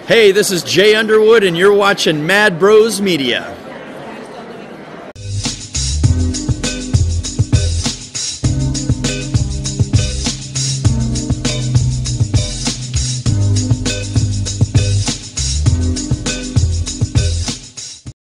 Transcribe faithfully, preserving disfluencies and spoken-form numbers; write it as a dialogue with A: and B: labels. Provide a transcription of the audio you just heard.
A: Hey, this is Jay Underwood, and you're watching Mad Bros Media.